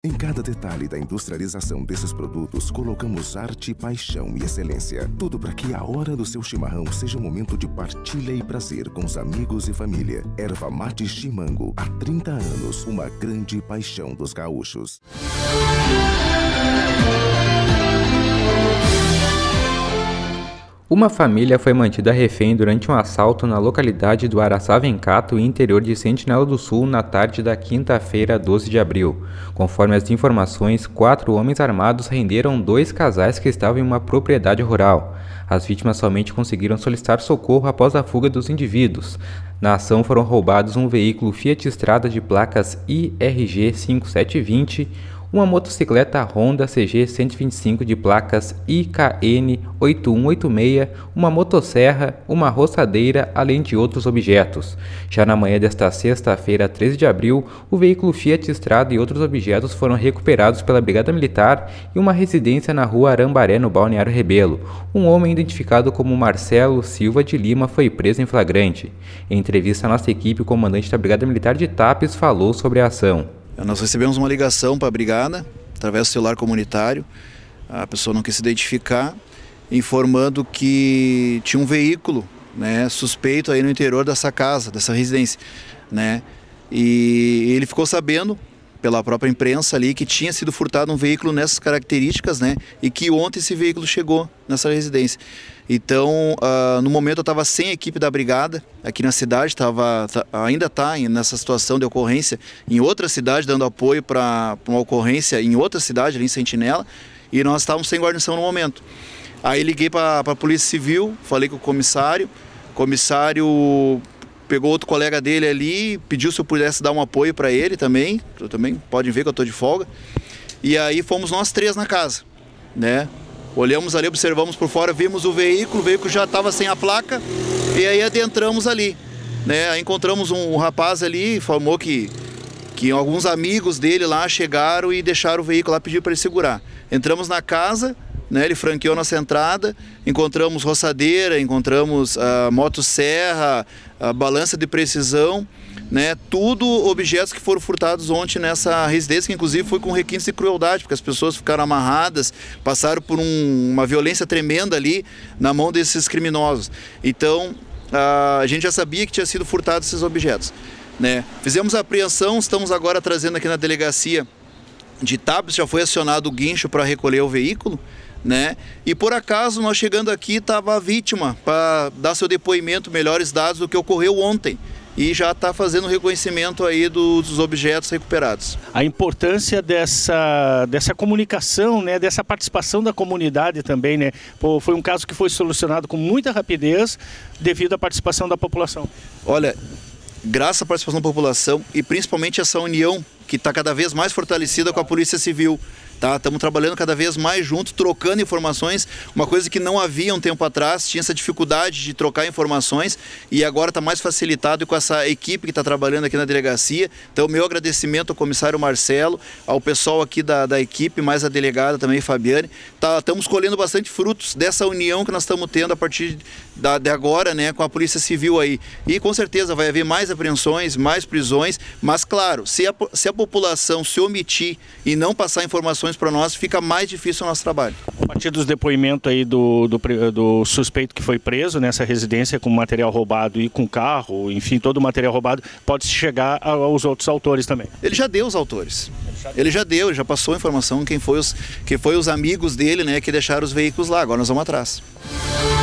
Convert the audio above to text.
Em cada detalhe da industrialização desses produtos, colocamos arte, paixão e excelência. Tudo para que a hora do seu chimarrão seja um momento de partilha e prazer com os amigos e família. Erva Mate Chimango, há 30 anos, uma grande paixão dos gaúchos. Uma família foi mantida refém durante um assalto na localidade do Araçá-Vencato, interior de Sentinela do Sul, na tarde da quinta-feira, 12 de abril. Conforme as informações, 4 homens armados renderam 2 casais que estavam em uma propriedade rural. As vítimas somente conseguiram solicitar socorro após a fuga dos indivíduos. Na ação foram roubados um veículo Fiat Strada de placas IRG 5720, uma motocicleta Honda CG 125 de placas IKN 8186, uma motosserra, uma roçadeira, além de outros objetos. Já na manhã desta sexta-feira, 13 de abril, o veículo Fiat Strada e outros objetos foram recuperados pela Brigada Militar em uma residência na rua Arambaré, no Balneário Rebelo. Um homem identificado como Marcelo Silva de Lima foi preso em flagrante. Em entrevista à nossa equipe, o comandante da Brigada Militar de Tapes falou sobre a ação. Nós recebemos uma ligação para a brigada, através do celular comunitário. A pessoa não quis se identificar, informando que tinha um veículo, né, suspeito aí no interior dessa casa, dessa residência, né? E ele ficou sabendo pela própria imprensa ali que tinha sido furtado um veículo nessas características, né? E que ontem esse veículo chegou nessa residência. Então, no momento eu estava sem a equipe da brigada aqui na cidade, ainda está nessa situação de ocorrência em outra cidade, dando apoio para uma ocorrência em outra cidade, ali em Sentinela, e nós estávamos sem guarnição no momento. Aí liguei para a Polícia Civil, falei com o comissário pegou outro colega dele ali, pediu se eu pudesse dar um apoio para ele também, podem ver que eu estou de folga, e aí fomos nós 3 na casa, né? Olhamos ali, observamos por fora, vimos o veículo já estava sem a placa, e aí adentramos ali, né? Aí encontramos um rapaz ali, informou que alguns amigos dele lá chegaram e deixaram o veículo lá, pediu para ele segurar. Entramos na casa, né? Ele franqueou nossa entrada, encontramos roçadeira, encontramos motosserra, balança de precisão, né? Tudo objetos que foram furtados ontem nessa residência, que inclusive foi com requintes de crueldade, porque as pessoas ficaram amarradas, passaram por uma violência tremenda ali na mão desses criminosos. Então, a gente já sabia que tinha sido furtados esses objetos, né? Fizemos a apreensão, estamos agora trazendo aqui na delegacia de Tapes, já foi acionado o guincho para recolher o veículo, né? E por acaso, nós chegando aqui, estava a vítima para dar seu depoimento, melhores dados do que ocorreu ontem. E já está fazendo o reconhecimento aí dos objetos recuperados. A importância dessa comunicação, né, dessa participação da comunidade também, né? Pô, foi um caso que foi solucionado com muita rapidez devido à participação da população. Olha, graças à participação da população e principalmente essa união que está cada vez mais fortalecida com a Polícia Civil. Estamos trabalhando cada vez mais juntos, trocando informações, uma coisa que não havia um tempo atrás, tinha essa dificuldade de trocar informações e agora está mais facilitado com essa equipe que está trabalhando aqui na delegacia. Então, meu agradecimento ao comissário Marcelo, ao pessoal aqui da equipe, mais a delegada também, Fabiane. Estamos colhendo bastante frutos dessa união que nós estamos tendo a partir de agora, né, com a Polícia Civil aí. E com certeza vai haver mais apreensões, mais prisões, mas claro, se a população se omitir e não passar informações para nós, fica mais difícil o nosso trabalho. A partir dos depoimentos aí do suspeito que foi preso nessa residência com material roubado e com carro, enfim, todo o material roubado, pode-se chegar aos outros autores também? Ele já deu os autores. Ele já passou a informação quem foi os amigos dele, né, que deixaram os veículos lá. Agora nós vamos atrás.